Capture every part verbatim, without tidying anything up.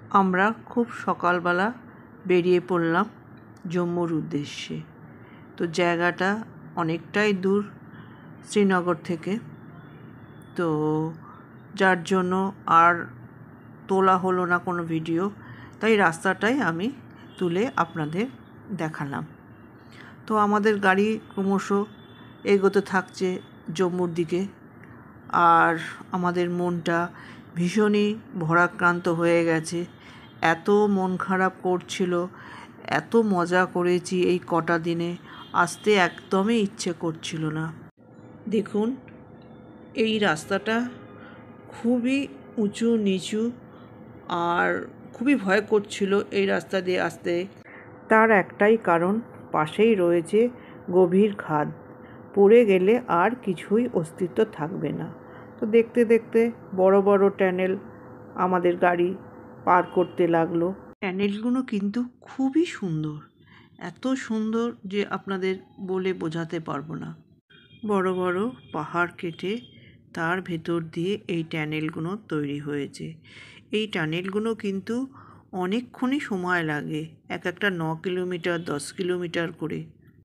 আমরা খুব সকালবেলা বেরিয়ে পড়লাম জম্মুর উদ্দেশ্যে। তো জায়গাটা অনেকটাই দূর শ্রীনগর থেকে, তো যার জন্য আর তোলা হলো না কোনো ভিডিও, তাই রাস্তাটাই আমি তুলে আপনাদের দেখালাম। তো আমাদের গাড়ি ক্রমশ এগোতে থাকছে জম্মুর দিকে, আর আমাদের মনটা ভীষণই ভারাক্রান্ত হয়ে গেছে। এত মন খারাপ করছিল, এত মজা করেছি এই কটা দিনে, আসতে একদমই ইচ্ছে করছিল না। দেখুন, এই রাস্তাটা খুবই উঁচু নিচু আর খুবই ভয় করছিল এই রাস্তা দিয়ে আসতে। তার একটাই কারণ, পাশেই রয়েছে গভীর খাদ, পড়ে গেলে আর কিছুই অস্তিত্ব থাকবে না। তো দেখতে দেখতে বড় বড় টানেল আমাদের গাড়ি পার করতে লাগলো। টানেলগুলো কিন্তু খুবই সুন্দর, এত সুন্দর যে আপনাদের বলে বোঝাতে পারবো না। বড় বড় পাহাড় কেটে তার ভেতর দিয়ে এই টানেলগুলো তৈরি হয়েছে। এই টানেলগুলো কিন্তু অনেকক্ষণই সময় লাগে, এক একটা ন কিলোমিটার দশ কিলোমিটার করে।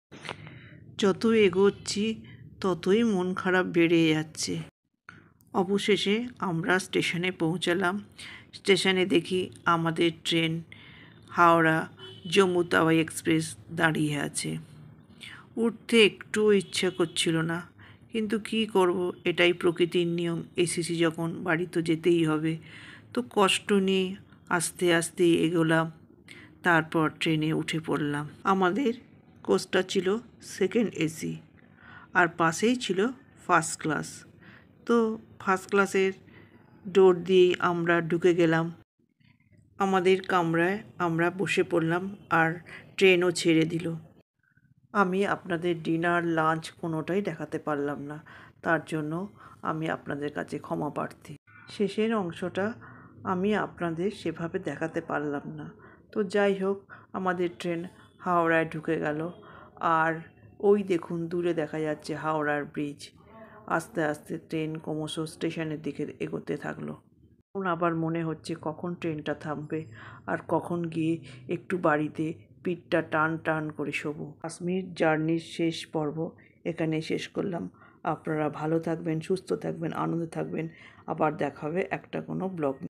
যত এগোচ্ছি ততই মন খারাপ বেড়ে যাচ্ছে। অবশেষে আমরা স্টেশনে পৌঁছালাম। স্টেশনে দেখি আমাদের ট্রেন হাওড়া জম্মু তাওয়াই এক্সপ্রেস দাঁড়িয়ে আছে। উঠতে একটুও ইচ্ছা করছিল না, কিন্তু কি করব, এটাই প্রকৃতির নিয়ম। এসেছি যখন বাড়ি তো যেতেই হবে। তো কষ্ট নিয়ে আস্তে আস্তে এগোলাম, তারপর ট্রেনে উঠে পড়লাম। আমাদের কোচটা ছিল সেকেন্ড এসি, আর পাশেই ছিল ফার্স্ট ক্লাস। তো ফার্স্ট ক্লাসের ডোর দিয়েই আমরা ঢুকে গেলাম আমাদের কামরায়। আমরা বসে পড়লাম আর ট্রেনও ছেড়ে দিল। আমি আপনাদের ডিনার লাঞ্চ কোনোটাই দেখাতে পারলাম না, তার জন্য আমি আপনাদের কাছে ক্ষমা প্রার্থী। শেষের অংশটা আমি আপনাদের সেভাবে দেখাতে পারলাম না। তো যাই হোক, আমাদের ট্রেন হাওড়ায় ঢুকে গেল, আর ওই দেখুন দূরে দেখা যাচ্ছে হাওড়ার ব্রিজ। আস্তে আস্তে ট্রেন ক্রমশ স্টেশনের দিকে এগোতে থাকলো। এখন আবার মনে হচ্ছে কখন ট্রেনটা থামবে আর কখন গিয়ে একটু বাড়িতে পিঠটা টান টান করে শোবো। কাশ্মীর জার্নির শেষ পর্ব এখানে শেষ করলাম। আপনারা ভালো থাকবেন, সুস্থ থাকবেন, আনন্দে থাকবেন। আবার দেখা হবে একটা কোনো ব্লগ।